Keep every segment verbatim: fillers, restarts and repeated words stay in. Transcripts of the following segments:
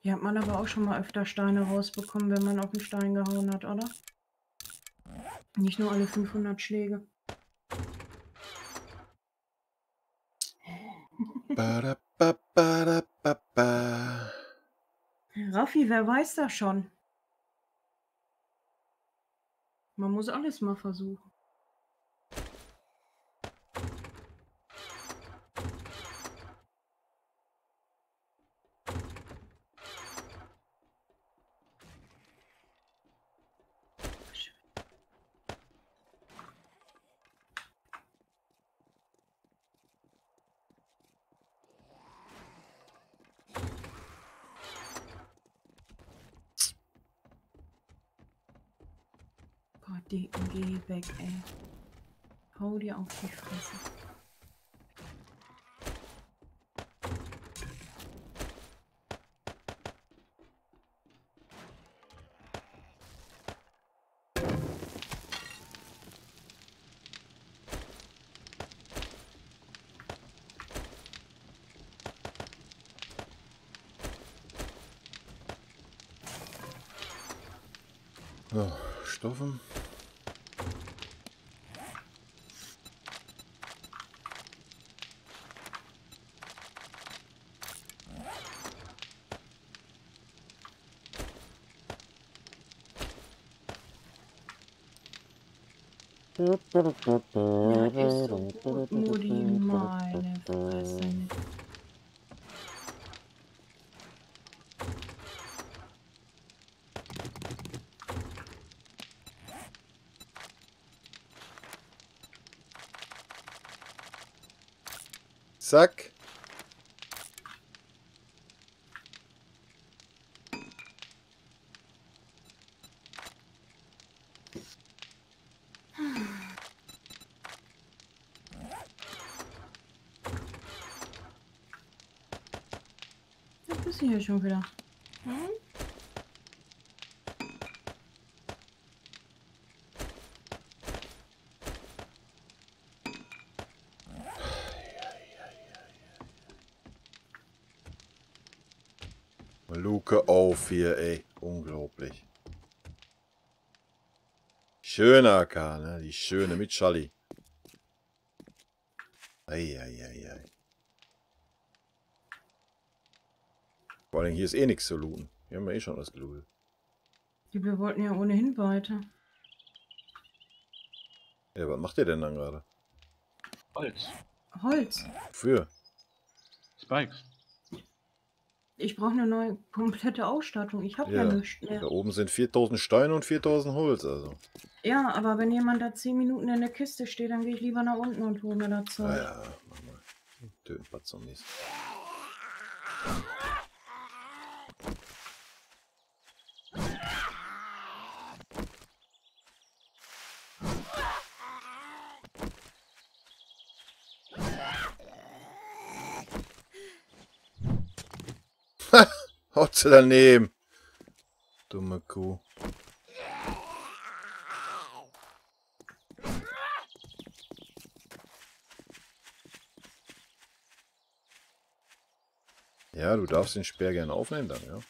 Hier hat man aber auch schon mal öfter Steine rausbekommen, wenn man auf den Stein gehauen hat, oder? Nicht nur alle fünfhundert Schläge. Ba-da-ba-ba-da-ba-ba. Raffi, wer weiß das schon? Man muss alles mal versuchen. Boah, Dicken, geh weg, ey. Hau dir auf die Fresse. So, Stoffen. Ja, ist so gut, Mutti, meine Fresse. Zack. Da bist du hier schon wieder. Hm? Luke auf hier, ey. Unglaublich. Schöne A K, ne? Die schöne mit Schalli. Eieiei. Vor allem hier ist eh nichts zu looten. Hier haben wir eh schon was gelootet. Wir wollten ja ohnehin weiter. Ja, was macht ihr denn dann gerade? Holz. Holz. Für? Spikes. Ich brauche eine neue komplette Ausstattung. Ich habe ja, Ja. nichts mehr. Da oben sind viertausend Steine und viertausend Holz, also. Ja, aber wenn jemand da zehn Minuten in der Kiste steht, dann gehe ich lieber nach unten und hole mir das Zeug. Ah ja, mach mal. Töten ein paar Zombies. Haut sie daneben. Dumme Kuh. Ja, du darfst den Speer gerne aufnehmen dann, ja.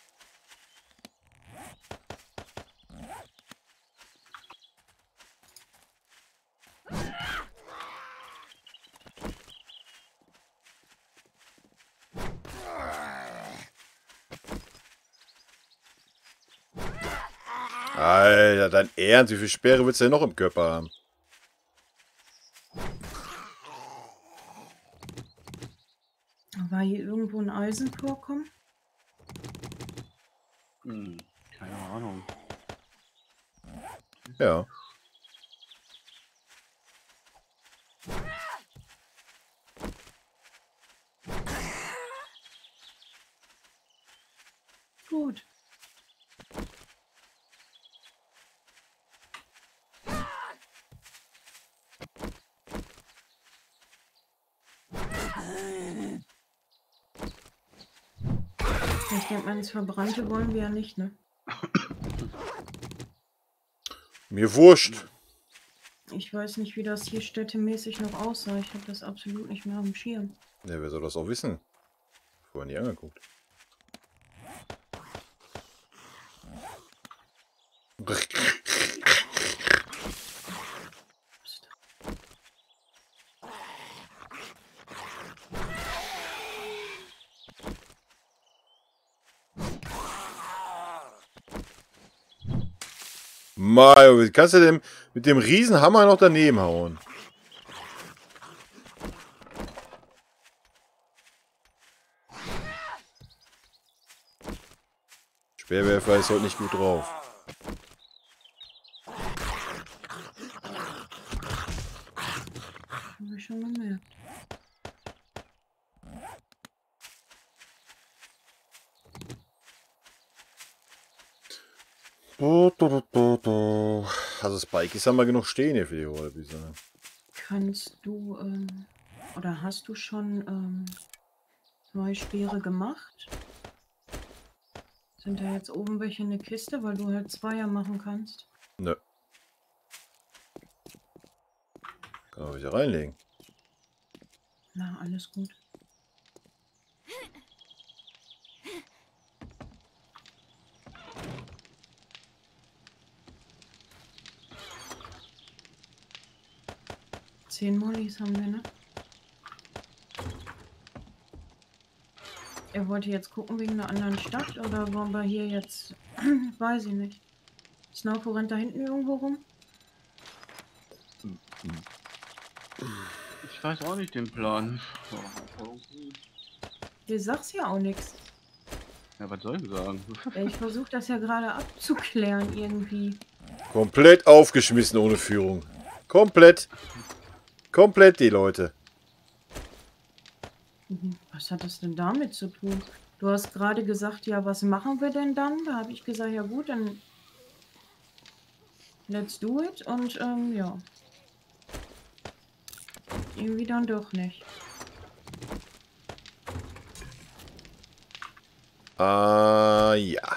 Alter, dein Ernst, wie viele Speere willst du denn noch im Körper haben? War hier irgendwo ein Eisenvorkommen? Hm, keine Ahnung. Ja. Gut. Ich denke mal, ins Verbrannte wollen wir ja nicht, ne? Mir wurscht. Ich weiß nicht, wie das hier städtemäßig noch aussah. Ich habe das absolut nicht mehr auf dem Schirm. Ja, wer soll das auch wissen? Vorher nie angeguckt. Mario, wie kannst du denn mit dem Riesenhammer noch daneben hauen? Speerwerfer ist heute nicht gut drauf. Hab ich schon gemerkt. Also Spikes haben wir genug stehen hier für die Rollbüse. Kannst du, ähm, oder hast du schon ähm, neue Speere gemacht? Sind da jetzt oben welche in der Kiste, weil du halt Zweier machen kannst? Nö. Kann man wieder reinlegen. Na, alles gut. Zehn Mollys haben wir, ne? Er wollte jetzt gucken wegen einer anderen Stadt oder wollen wir hier jetzt... Weiß ich nicht. Snowfo rennt da hinten irgendwo rum? Ich weiß auch nicht den Plan. Du sagst ja auch nichts. Ja, was soll ich sagen? Ich versuche das ja gerade abzuklären irgendwie. Komplett aufgeschmissen ohne Führung. Komplett. Komplett die Leute. Was hat das denn damit zu tun? Du hast gerade gesagt, ja, was machen wir denn dann? Da habe ich gesagt, ja gut, dann let's do it. Und ähm, ja. Irgendwie dann doch nicht. Ah, ja.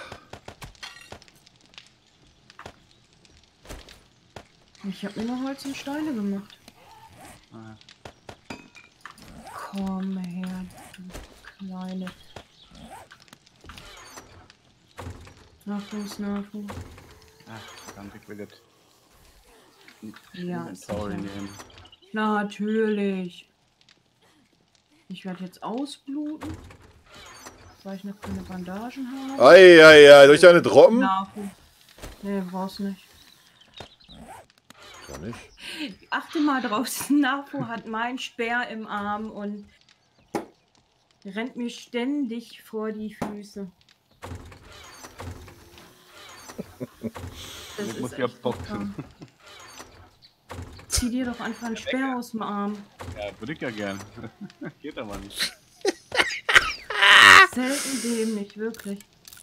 Ich habe mir noch Holz und Steine gemacht. Ah, Komm her, du kleine. Nachfuß, Nachfuß. ach, dann ich will jetzt Ja, Inventory sicher. nehmen. Natürlich. Ich werde jetzt ausbluten, weil ich noch keine Bandagen habe. Eieiei, soll ich eine droppen? Nachfuß. Nee, brauchst nicht. Gar nicht. Achte mal drauf, Nafu hat meinen Speer im Arm und rennt mir ständig vor die Füße. Das Ich muss ist ja echt boxen. krank. Zieh dir doch einfach einen Speer aus dem Arm. Ja, würde ich ja gern. Geht aber nicht. Selten dämlich, wirklich.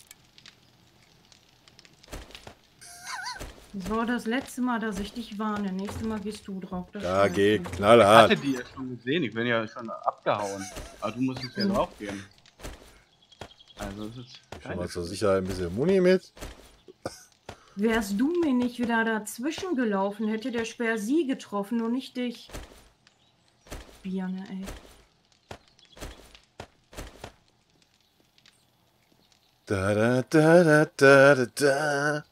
Das war das letzte Mal, dass ich dich warne. Nächstes Mal gehst du drauf. Das Ja, weiß geh ich. Ich knallhart. hatte die ja schon gesehen, ich bin ja schon abgehauen. Aber du musstest ja Mhm. drauf gehen. Also es ist Schon mal zur Sicherheit ein bisschen Muni mit. Wärst du mir nicht wieder dazwischen gelaufen, hätte der Speer sie getroffen und nicht dich. Birne, ey. Da da da da da da da.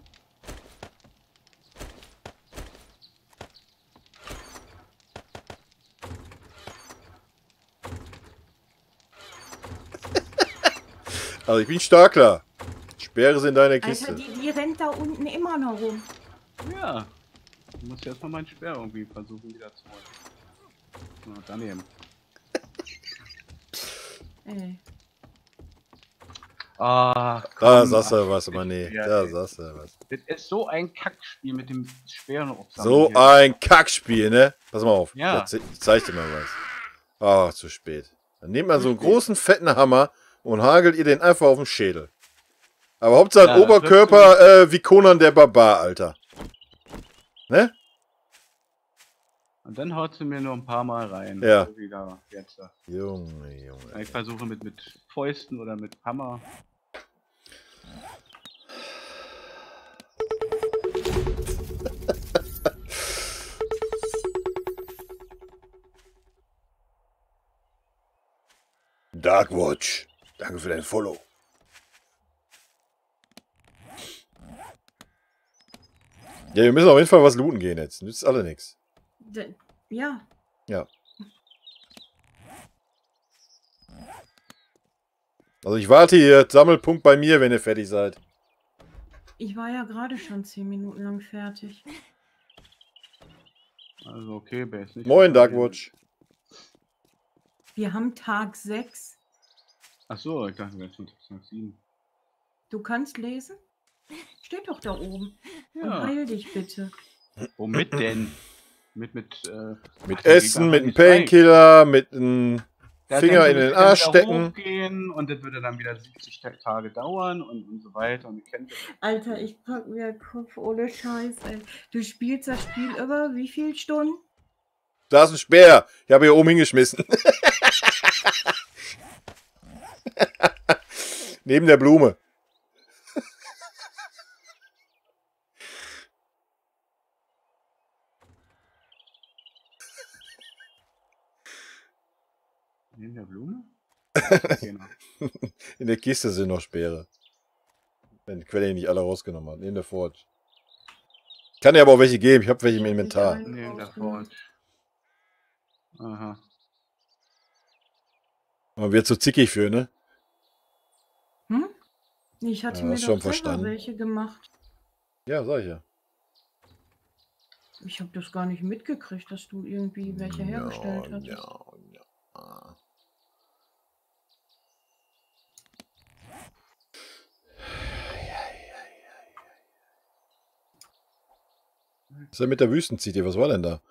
Also ich bin Starkler. Speere sind deine Alter, Kiste. die, die rennt da unten immer noch rum. Ja. Ich muss jetzt mal meinen Speer irgendwie versuchen wieder zu holen. Na, daneben. Ey. Ah, Da komm, sagst du ach, was, aber nee. ja, Da ey. sagst du was. Das ist so ein Kackspiel mit dem Speeren aufsammeln. So hier. ein Kackspiel, ne? Pass mal auf. Ja. Jetzt, ich zeig dir mal was. Ah, zu spät. Dann nehmt man Zu so einen spät. großen, fetten Hammer und hagelt ihr den einfach auf den Schädel. Aber Hauptsache Ja, das Oberkörper äh, wie Conan der Barbar, Alter. Ne? Und dann haut sie mir nur ein paar Mal rein. Ja. So wieder jetzt. Junge, Junge. Ich versuche mit, mit Fäusten oder mit Hammer. Darkwatch. Danke für dein Follow. Ja, wir müssen auf jeden Fall was looten gehen jetzt. Nützt alle nichts. D ja. Ja. Also ich warte hier. Sammelpunkt bei mir, wenn ihr fertig seid. Ich war ja gerade schon zehn Minuten lang fertig. Also okay, Base nicht. Moin, Darkwatch. Wir haben Tag sechs. Ach so, ich dachte, wir wären schon Tag sieben. Du kannst lesen? Steht doch da oben. Und Ja. heil dich bitte. Womit denn? Mit, mit, äh, Mit ach, der Essen, geht mit einfach einem nicht rein. Painkiller, mit einem Der Finger denkt, in du den musst dann Arsch wieder stecken. hochgehen und das würde dann wieder siebzig Ta- Tage dauern und, und so weiter. Und ihr kennt das. Alter, ich pack mir den Kopf ohne Scheiß, ey. Du spielst das Spiel über wie viele Stunden? Da ist ein Speer. Ich habe hier oben hingeschmissen. Neben der Blume. Neben der Blume? Genau. In der Kiste sind noch Speere. Wenn die Quelle nicht alle rausgenommen hat. Neben der Forge. Kann dir aber auch welche geben. Ich habe welche im Inventar. Nicht einen Neben der rausgenommen. Forge. Aha. Man wird so zickig für, ne? Hm? Ich hatte Ja, mir hast doch schon selber verstanden. welche gemacht. Ja, sag ich ja. Ich habe das gar nicht mitgekriegt, dass du irgendwie welche hergestellt Ja, hast. ja, ja. Was ist denn mit der Wüstenzither? Was war denn da?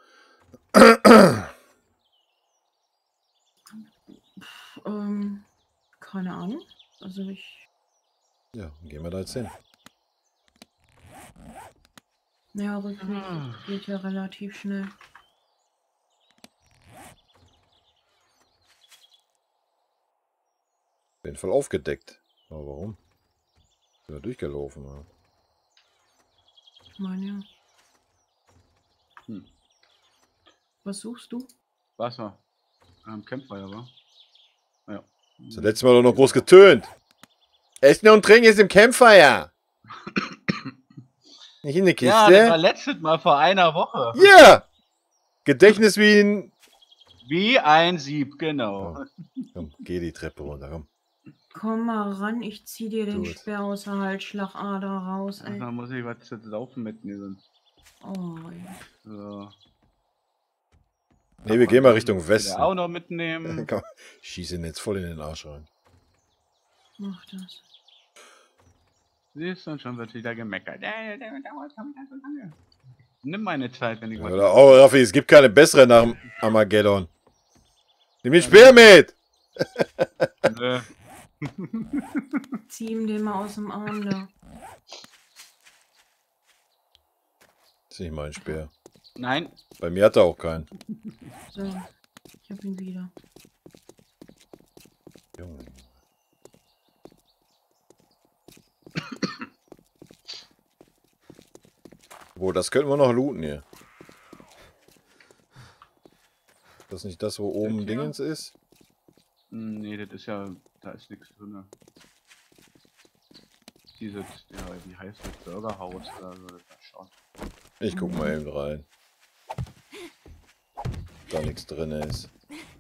Ähm, keine Ahnung. Also ich. Ja, dann gehen wir da jetzt hin. Ja, Rückweg Ah. geht ja relativ schnell. Auf jeden Fall aufgedeckt. Aber warum? Sind wir durchgelaufen, oder? Ich meine ja. Hm. Was suchst du? Wasser. Am Campfire, war. Ja. Das letzte Mal doch noch groß getönt. Essen und Trinken ist im Campfire. Nicht in der Ja, das war Kiste. letztes Mal vor einer Woche. Ja! Gedächtnis wie ein... Wie ein Sieb, genau. Oh. Komm, geh die Treppe runter, komm. Komm mal ran, ich zieh dir den Gut. Speer aus der Halsschlagader raus, ey. Da muss ich was zu laufen mitnehmen. Oh, ey. So. Ne, wir gehen mal Richtung Muss ich Westen. auch noch mitnehmen. Komm, schieße ihn jetzt voll in den Arsch rein. Mach das. Siehst du, und schon wird wieder gemeckert. Ja, der dauert schon wieder so lange. Nimm meine Zeit, wenn ich was. Oder, oh, Raffi, es gibt keine bessere nach dem Armageddon. Nimm den Speer mit! Nö. Zieh ihm den mal aus dem Arm da. Das ist nicht mein Speer. Nein. Bei mir hat er auch keinen. So, ich hab ihn wieder. Junge. Wo, das könnten wir noch looten hier. Ist das nicht das, wo oben hier? Dingens ist? Hm, nee, das ist ja. Da ist nichts drin. Dieses, ja, wie heißt das? Burgerhaus oder so. Das schauen. Ich guck mal eben rein. Da nichts drin ist.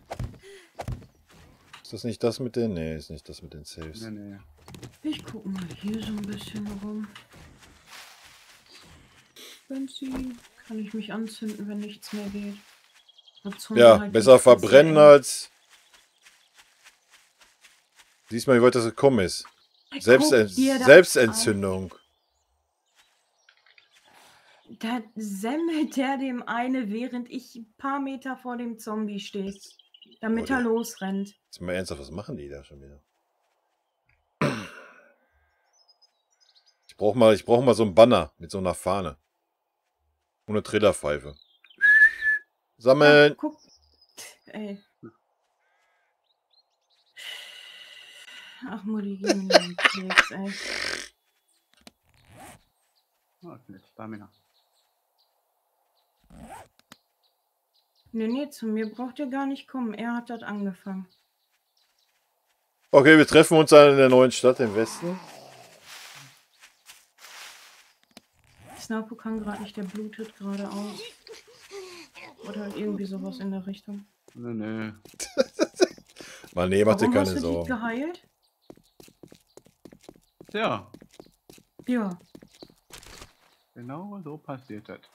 Ist das nicht das mit den... Nee, ist nicht das mit den Saves. Nee, nee. Ich guck mal hier so ein bisschen rum. Benzin. Kann ich mich anzünden, wenn nichts mehr geht. Zunge Ja, halt besser nicht so verbrennen eng. als... Siehst mal, wie weit das gekommen ist. Selbsten Guck dir das Selbstentzündung. Da semmelt der dem eine, während ich ein paar Meter vor dem Zombie stehe. Damit Oh, er der- losrennt. Jetzt mal ernsthaft, was machen die da schon wieder? Ich brauche mal, ich brauch mal so ein Banner mit so einer Fahne. Und eine Trillerpfeife. Sammeln! Ja, guck. Ey. Ach Mutti, geh mir den Keks, ey. Oh, ich bin jetzt Stamina. Nee, nee, zu mir braucht ihr gar nicht kommen. Er hat das angefangen. Okay, wir treffen uns dann in der neuen Stadt im Westen. Snapo kann gerade nicht, der blutet gerade aus. Oder irgendwie sowas in der Richtung. Nee, nee. Mann, nee, mach dir Warum keine hast du die Sorgen. geheilt? Ja. Ja. Genau so passiert das.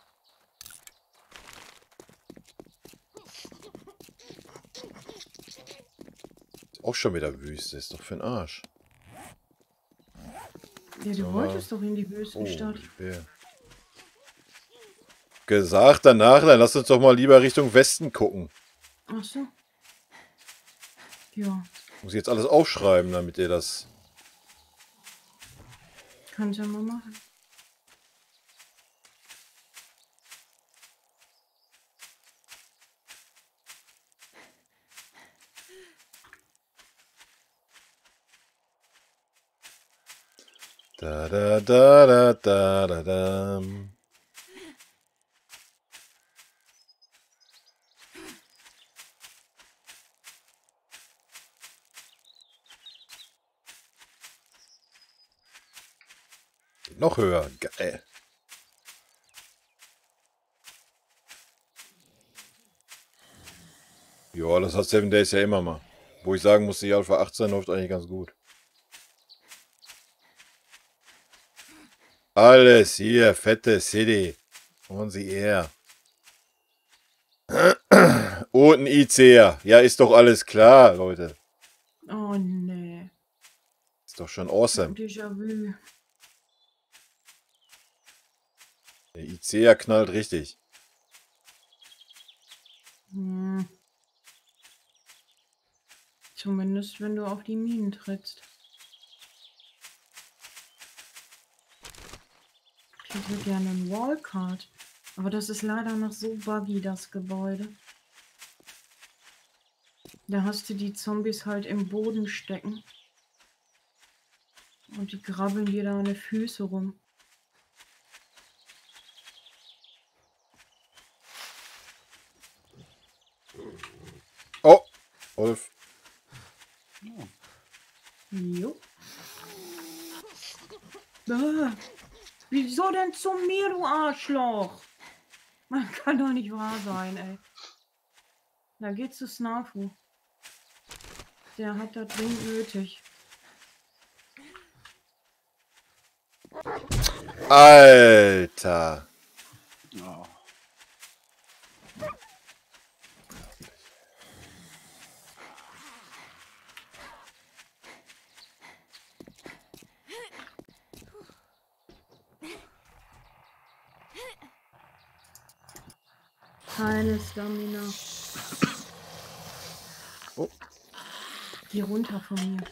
Auch schon wieder Wüste. Ist doch für den Arsch. Ja, du So, wolltest mal- doch in die Oh, Wüstenstadt. die Bär. Gesagt danach, dann lass uns doch mal lieber Richtung Westen gucken. Ach so. Ja, Muss ich jetzt alles aufschreiben, damit ihr das... kannst ja mal machen. Da da da da da da da. Noch höher. Geil. Ja, das hat Seven Days ja immer mal. Wo ich sagen muss, die Alpha achtzehn läuft eigentlich ganz gut. Alles hier, fette City. Kommen Sie her. Und ein I C er. Ja, ist doch alles klar, Leute. Oh nee. Ist doch schon awesome. Déjà-vu. Der I C er knallt richtig. Hm. Zumindest wenn du auf die Minen trittst. Ich hätte gerne einen Wallcard. Aber das ist leider noch so buggy, das Gebäude. Da hast du die Zombies halt im Boden stecken. Und die grabbeln dir da an die Füße rum. Oh, Wolf. Oh. Jo. Ah, wieso denn zu mir, du Arschloch? Man kann doch nicht wahr sein, ey. Da geht's zu Snafu. Der hat das dringend nötig. Alter. Oh. Keine Stamina. Oh. Geh runter von mir.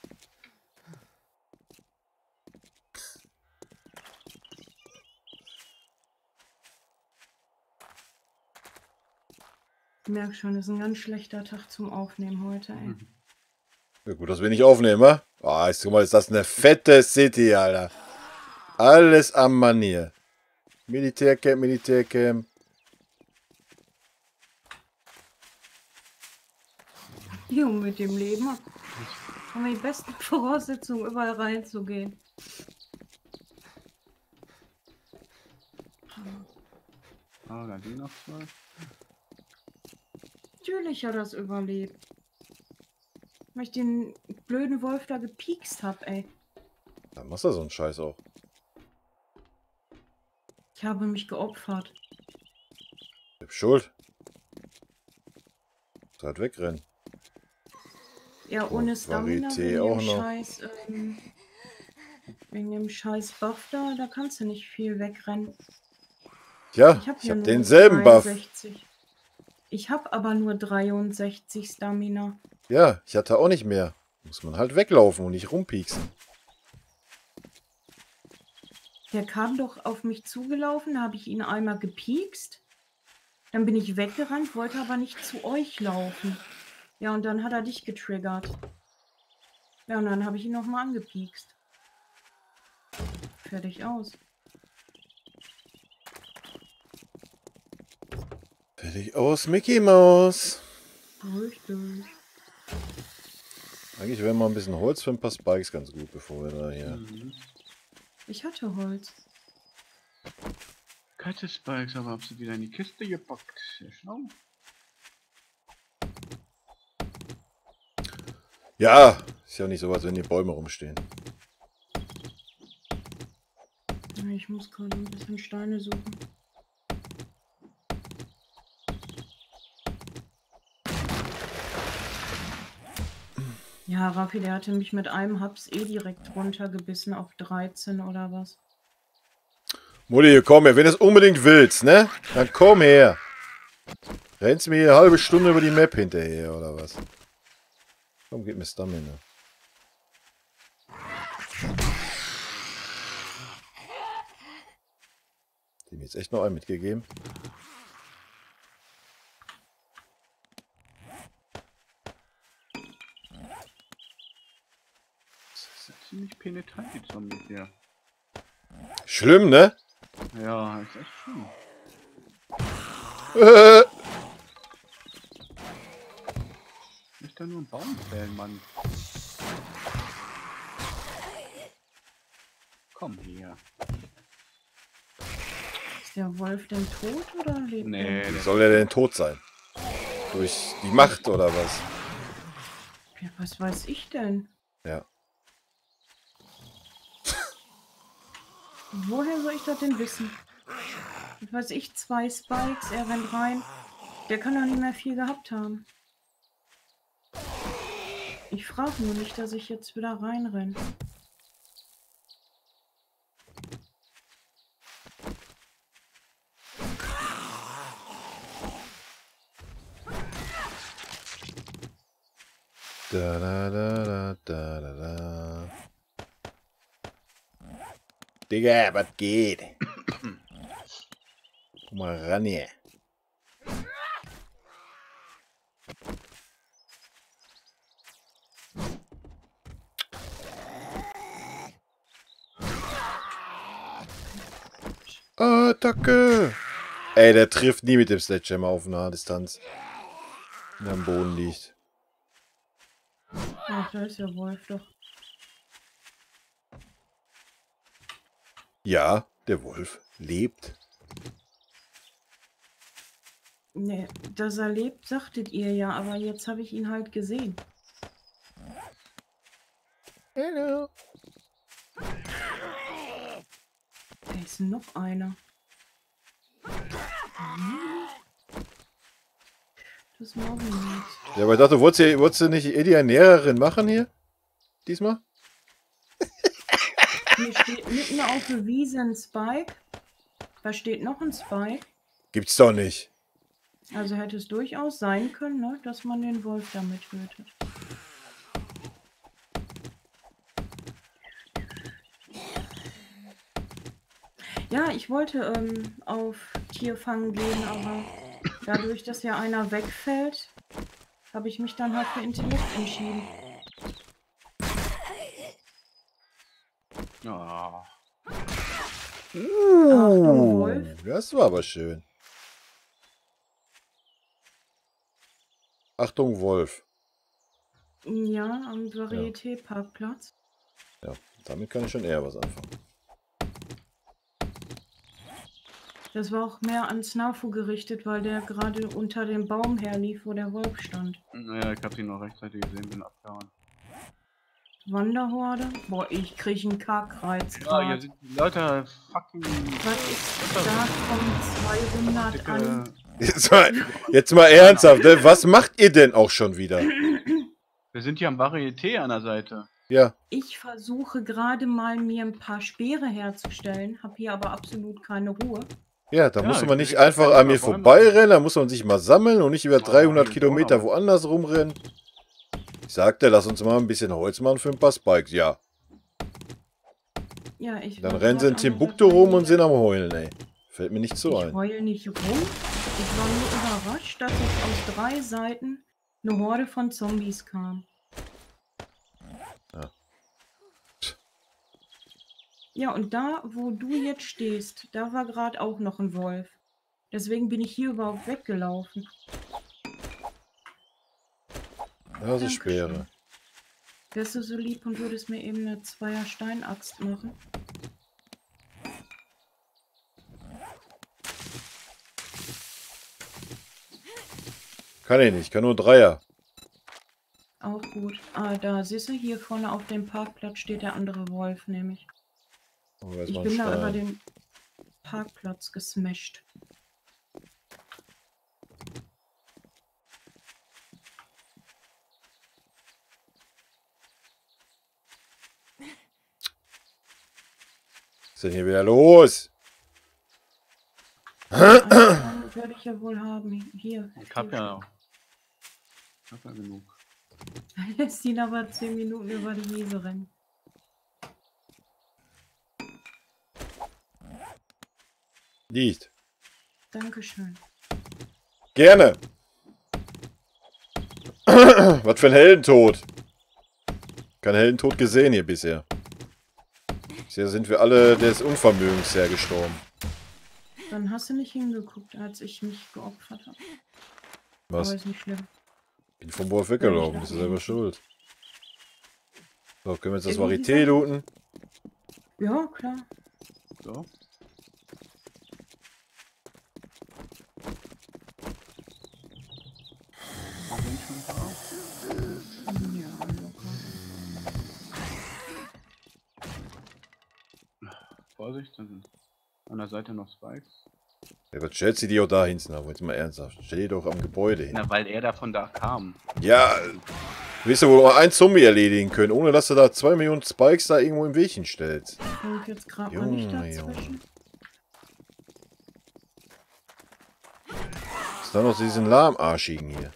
Ich merke schon, das ist ein ganz schlechter Tag zum Aufnehmen heute, ey. Ja, gut, dass wir nicht aufnehmen, wa? Ah, ist, guck mal, ist das eine fette City, Alter. Alles am Manier. Militärcamp, Militärcamp. Jo, mit dem Leben haben wir die besten Voraussetzungen, überall reinzugehen. Oh, da ging noch zwei. Natürlich hat er das überlebt. Weil ich den blöden Wolf da gepiekst hab, ey. Dann machst du so einen Scheiß auch. Ich habe mich geopfert. Ich hab Schuld. Muss halt wegrennen. Ja, ohne Stamina Varieté wegen auch dem noch. Scheiß, ähm, wegen dem Scheiß Buff da, da kannst du nicht viel wegrennen. Ja, Ich habe ich hier hab nur denselben Buff. dreiundsechzig. Ich habe aber nur dreiundsechzig Stamina. Ja, ich hatte auch nicht mehr. Muss man halt weglaufen und nicht rumpieksen. Der kam doch auf mich zugelaufen, habe ich ihn einmal gepiekst. Dann bin ich weggerannt, wollte aber nicht zu euch laufen. Ja, und dann hat er dich getriggert. Ja, und dann habe ich ihn nochmal angepiekst. Fertig aus. Fertig aus, Mickey Maus. Richtig. Eigentlich wäre mal ein bisschen Holz für ein paar Spikes ganz gut, bevor wir da hier... Mhm. Ich hatte Holz. Kalte Spikes, aber hab sie wieder in die Kiste gepackt. Sehr schlau. Ja, ist ja nicht so, als wenn die Bäume rumstehen. Ich muss gerade ein bisschen Steine suchen. Ja, Raffi, der hatte mich mit einem Haps eh direkt runtergebissen auf dreizehn oder was. Mutti, komm her. Wenn du es unbedingt willst, ne? Dann komm her. Rennst mir hier eine halbe Stunde über die Map hinterher, oder was? Komm, gib mir Stamina. Die mir jetzt echt noch einen mitgegeben. Das ist ziemlich penetrant, die Zombies hier. Schlimm, ne? Ja, ist echt schlimm. Äh. Nicht da nur ein Baum fällen, Mann. Komm hier. Ist der Wolf denn tot oder lebt Nee, er? Wie soll der denn tot sein? Durch die Macht oder was? Ja, was weiß ich denn? Ja. Woher soll ich das denn wissen? Was weiß ich, zwei Spikes, er rennt rein. Der kann doch nicht mehr viel gehabt haben. Ich frage nur nicht, dass ich jetzt wieder reinrenne. Da, da, da, da, da, da. Digga, was geht? Guck mal ran hier. Attacke! Ey, der trifft nie mit dem Sledgehammer auf naher Distanz. Wenn er am Boden liegt. Ach, da ist der Wolf doch. Ja, der Wolf lebt. Nee, dass er lebt, sagtet ihr ja, aber jetzt habe ich ihn halt gesehen. Hello. Da ist noch einer. Das mag ich nicht. Ja, aber ich dachte, wolltest du, wolltest du nicht eh die Ernährerin machen hier? Diesmal? Hier steht mitten auf der Wiese ein Spike. Da steht noch ein Spike. Gibt's doch nicht. Also hätte es durchaus sein können, ne, dass man den Wolf damit tötet. Ja, ich wollte ähm, auf Tierfang gehen, aber dadurch, dass ja einer wegfällt, habe ich mich dann halt für Intellekt entschieden. Ja. Ach du Wolf. Das war aber schön. Achtung, Wolf. Ja, am Varieté-Parkplatz. Ja, damit kann ich schon eher was anfangen. Das war auch mehr an Snafu gerichtet, weil der gerade unter dem Baum herlief, wo der Wolf stand. Naja, ich hab ihn noch rechtzeitig gesehen, bin abgehauen. Wanderhorde? Boah, ich krieg einen Kackreiz Ja, grad. hier sind die Leute fucking. Was ist da? Kommen zweihundert an. Jetzt mal, jetzt mal ernsthaft, ne? Was macht ihr denn auch schon wieder? Wir sind hier am Varieté an der Seite. Ja, Ich versuche gerade mal mir ein paar Speere herzustellen, habe hier aber absolut keine Ruhe. ja, da Ja, muss ich man will nicht jetzt einfach keine an mir Bäume. vorbeirennen, da muss man sich mal sammeln und nicht über dreihundert hier ist Kilometer auch noch was. woanders rumrennen. Ich sagte, lass uns mal ein bisschen Holz machen für ein paar Spikes. Ja, Ja, ich dann war rennen sie in grad an der Timbuktu rum und Seite. sind am Heulen, ey. Fällt mir nicht so Ich ein. heul nicht rum. Ich war nur überrascht, dass jetzt aus drei Seiten eine Horde von Zombies kam. Ja. Ja, und da, wo du jetzt stehst, da war gerade auch noch ein Wolf. Deswegen bin ich hier überhaupt weggelaufen. Ja, so Dankeschön. Speere. Wärst du so lieb und würdest mir eben eine Zweier Steinaxt machen? Kann ich nicht, kann nur Dreier. Auch gut. Ah, da siehst du, hier vorne auf dem Parkplatz steht der andere Wolf nämlich. Oh, da ist Ich mal ein bin da über Stein. den Parkplatz gesmashed. Was ist denn hier wieder los? Einen werde ich ja wohl haben. Hier. Ich hab ja noch. Ich hab ja genug. Lässt ihn aber zehn Minuten über die Wiese rennen. Liegt. Dankeschön. Gerne. Was für ein Heldentod. Kein Heldentod gesehen hier bisher. Bisher sind wir alle des Unvermögens her gestorben. Dann hast du nicht hingeguckt, als ich mich geopfert habe. Was? Aber ist nicht schlimm. Bin vom Wolf weggelaufen, das ist selber schuld. So, können wir jetzt das Irgendwie Varieté so. looten? Ja, klar. So. Da sind schon ein paar. Ja, locker. Vorsicht, da sind an der Seite noch Spikes. Ja, was stellst du die auch da hinten ab? Jetzt mal ernsthaft. Stell die doch am Gebäude hin. Na, weil er davon da kam. Ja, du wirst ja wohl mal einen Zombie erledigen können, ohne dass du da zwei Millionen Spikes da irgendwo im Weg hinstellst. Und jetzt gerade mal nicht Junge, dazwischen. Ist da noch diesen lahmarschigen hier.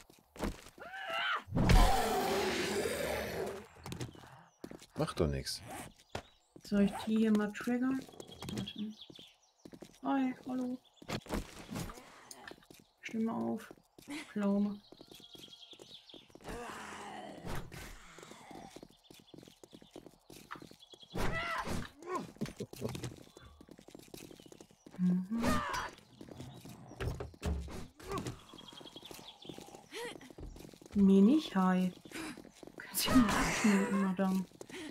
Macht doch nichts. Soll ich die hier mal triggern? Warte. Hi, hallo. Stimme auf. Pflaume. Mhm. Mir nicht hi. Kannst du mal abschminken, Madame.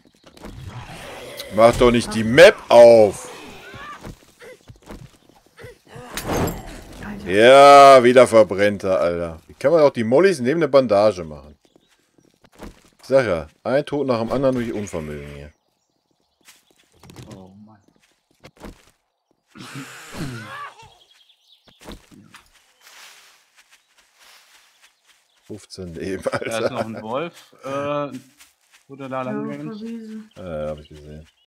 Mach doch nicht die Map auf! Alter, Ja, wieder verbrennt er, Alter. Wie kann man auch die Mollys neben der Bandage machen? Ich sag ja, ein Tod nach dem anderen durch Unvermögen hier. Oh Mann. fünfzehn Leben, Da ist noch Alter. ein Wolf. Äh, wurde da lang ja, gegangen. Wiese. Äh, hab ich gesehen.